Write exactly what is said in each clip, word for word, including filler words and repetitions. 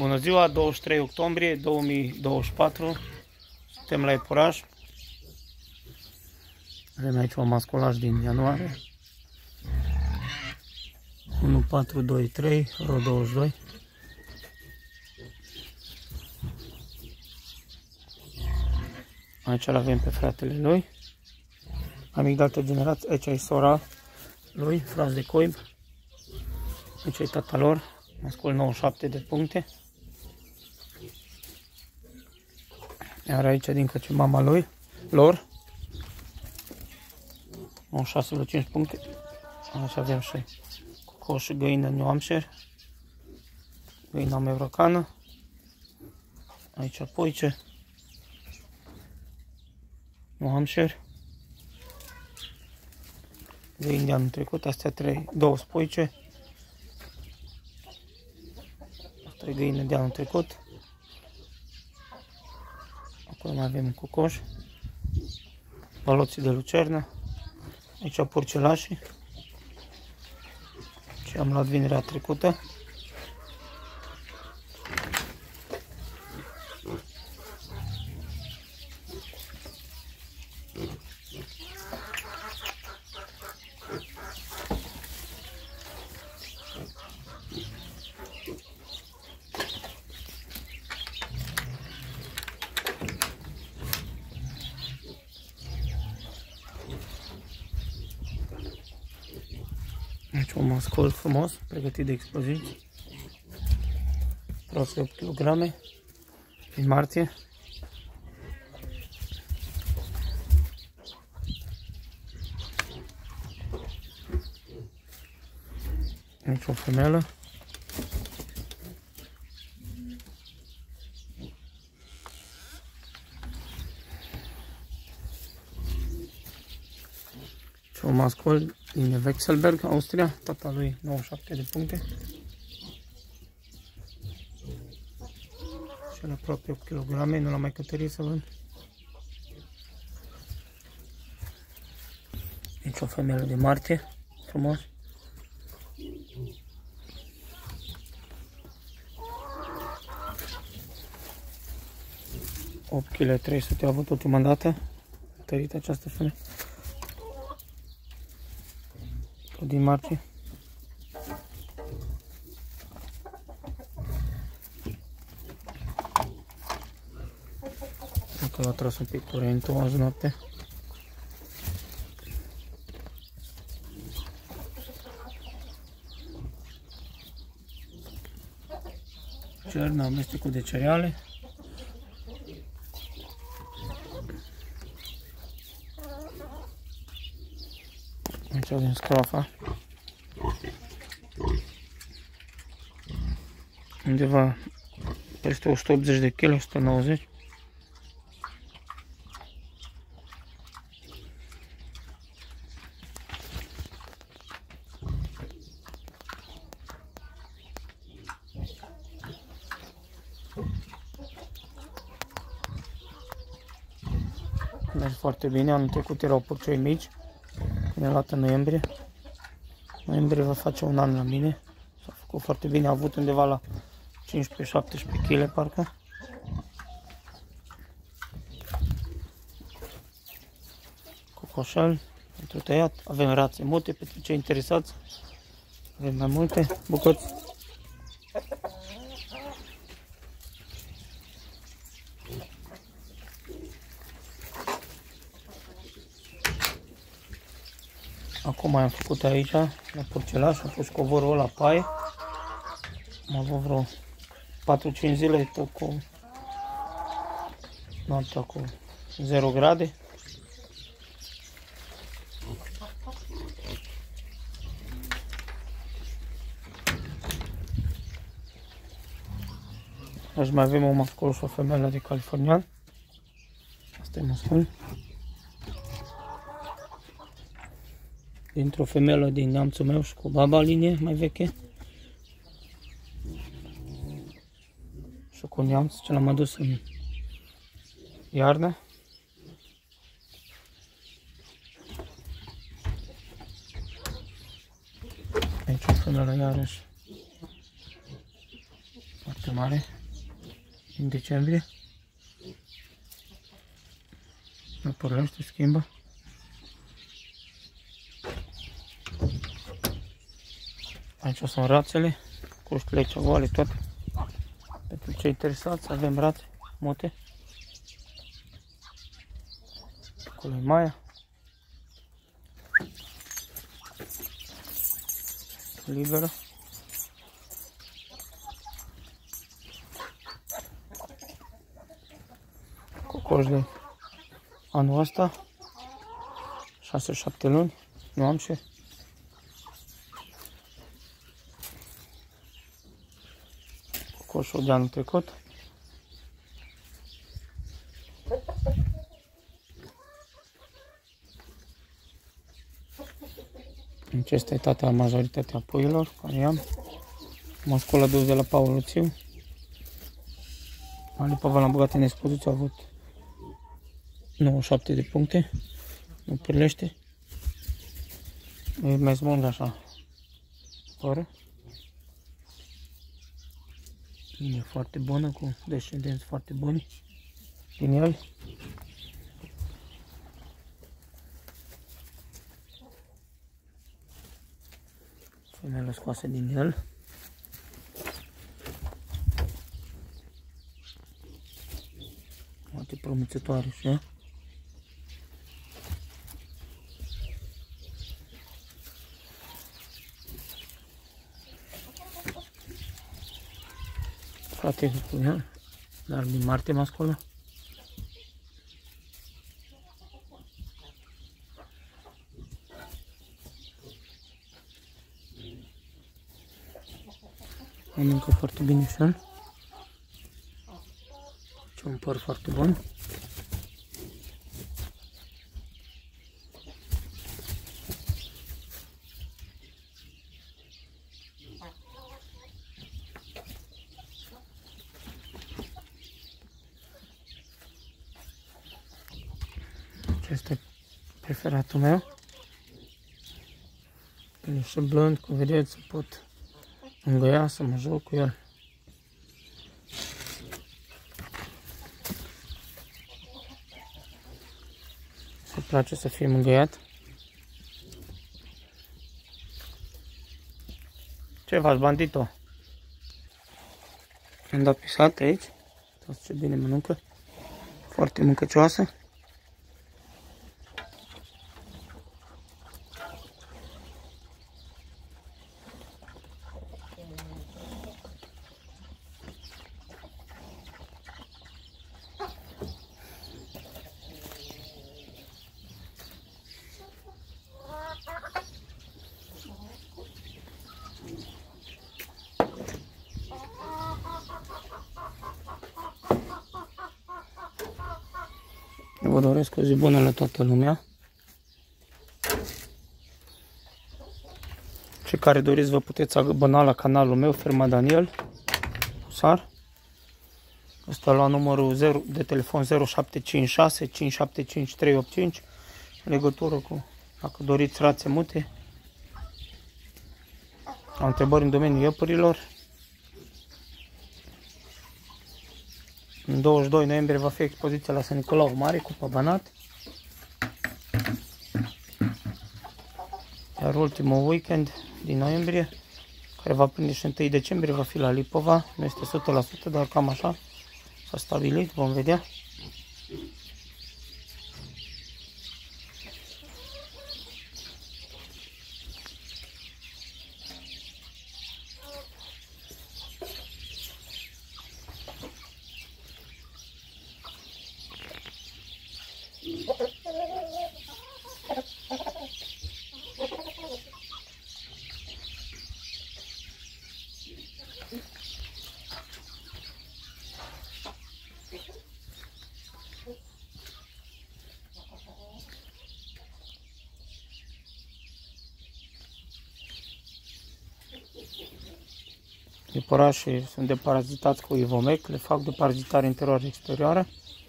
Bună ziua, douăzeci și trei octombrie două mii douăzeci și patru. Suntem la epuraj. Avem aici un masculaj din ianuarie. unu patru doi trei, R O douăzeci și doi. Aici îl avem pe fratele lui. Amic de altă generație. Aici e sora lui, fraz de coib. Aici e tata lor. Mascul nouăzeci și șapte de puncte. Iar aici din căce mama lui, lor, nouăzeci și șase virgulă cinci puncte. Aici avem și cocoș și găină New Hampshire. Găina americană. Aici poice New Hampshire. Găini de anul trecut, astea trei, două spoice. Asta e găină de anul trecut. Acolo mai avem un cocoș. Baloții de lucernă. Aici porcelașii. Ce am luat vinerea trecută. Aici un mascul frumos, pregătit de expoziții. Aproape opt kilograme, din martie. Aici o femelă. Și un mascul din Vexelberg, Austria, tata lui nouăzeci și șapte de puncte. Și el aproape opt kilograme, nu l-am mai cătărit să văd. Aici o femeie de martie, frumos. opt virgulă trei sute a avut ultima dată, tărit această femeie. Din martie. Încă l-a tras un pic curentul azi noapte. Cernă, amestecul de cereale. Aici avem scroafa. Undeva peste o sută optzeci de kg, o sută nouăzeci. Merge foarte bine, anul trecut erau purcei mici. Când am luat în noiembrie. Noiembrie va face un an la mine. S-a făcut foarte bine, a avut undeva la cincisprezece șaptesprezece kg parcă. Cocoșel pentru tăiat. Avem rațe mute pentru cei interesați. Avem mai multe bucăți. Acum am făcut aici, la porcelaș, am pus covorul la paie. Am avut vreo patru cinci zile tot cu noaptea cu zero grade. Aici mai avem o mascul și o femeie de californian. Asta e mascul. Dintr-o femelă din neamțul meu și cu baba linie mai veche. Și cu neamț ce l-am adus în iarnă. Aici o femelă iarăși foarte mare în decembrie. Nu porlește, schimbă. Aici sunt rațele, cuștile ceavoale, toate. Pentru cei interesați avem rațe, mute. Acolo e Maia. Liberă. Cocoș de anul ăsta. șase șapte luni. Nu am ce. Cocoșul de anul trecut. Acesta e tata majoritatea puiilor care am. Mascul adus de la Paul Luțiu. Alipova l-am băgat în expoziție, a avut nouăzeci și șapte de puncte. Nu pârlește. E mai smond așa. Pără. E foarte bună, cu descendenți foarte buni din el. Femeile scoase din el. Foarte promițătoare și ea. Frate cu el, dar din Marte masculă. Mănâncă foarte bine și el. Ce un păr foarte bun. Acesta e preferatul meu. E și blând, cum vedeți, pot îngăia să mă joc cu el. Se place să fie mângâiat. Ce faci, bandito? Am dat pisat aici. Uitați ce bine mănâncă. Foarte mâncăcioasă. Vă doresc o zi bună la toată lumea. Cei care doriți vă puteți abona la canalul meu, Ferma Daniel Sar. Ăsta la numărul zero, de telefon zero șapte cinci șase cinci șapte cinci trei opt cinci. În legătură cu, dacă doriți rațe mute, au întrebări în domeniul iepărilor. În douăzeci și doi noiembrie va fi expoziția la San Nicolau Mare, Cupa Banat. Iar ultimul weekend din noiembrie, care va prinde și întâi decembrie, va fi la Lipova. Nu este o sută la sută, dar cam așa s-a stabilit, vom vedea. Iepurașii sunt deparazitați cu Ivomec, le fac deparazitare interioară-exterioară.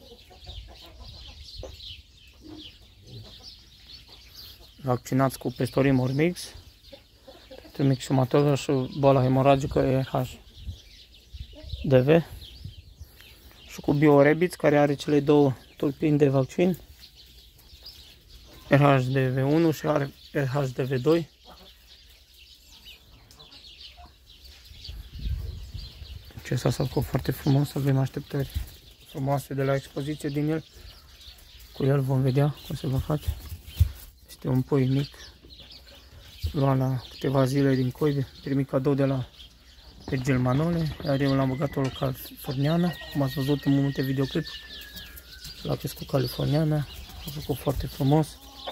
Vaccinați cu Pestorim Ormix, pentru mixomatoză și boala hemoragică E R H. D V și cu BioRabbit, care are cele două tulpini de vaccin, R H D V unu și R H D V doi. Acesta s-a făcut foarte frumos, avem așteptări frumoase de la expoziție din el. Cu el vom vedea cum se va face. Este un pui mic, luat la câteva zile din coi, primit cadou de la Virgil Manole, iar eu l-am băgat o californiană, cum ați văzut în multe videoclip. L-a crescut californiană, a făcut foarte frumos.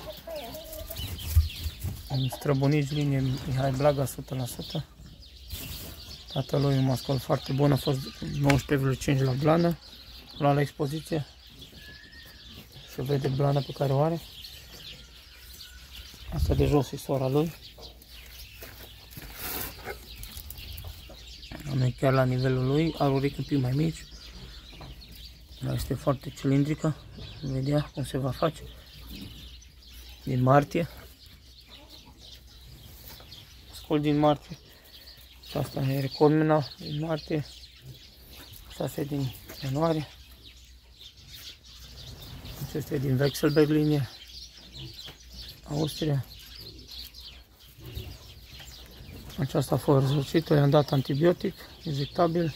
În străbunici linie Mihai Blaga o sută la sută. Tatălui un mascul foarte bun, a fost nouăsprezece virgulă cinci la blană, luat la expoziție. Se vede blana pe care o are. Asta de jos e sora lui. Nu e chiar la nivelul lui, are urechi un pic mai mici. Dar este foarte cilindrică. Vedea cum se va face. Din martie. Scol din martie. Și asta e Recolmena din martie. Asta e din ianuarie. Acesta e din Vexelberg linie, Austria. Aceasta a fost răzăcită, i-am dat antibiotic, injectabil.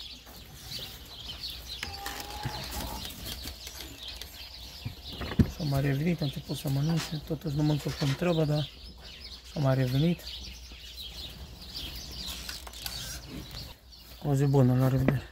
S-a mai revenit, a început să mănânce, totuși nu mănâncă cum trebuie, dar s-a mai revenit. O zi bună, la revedere!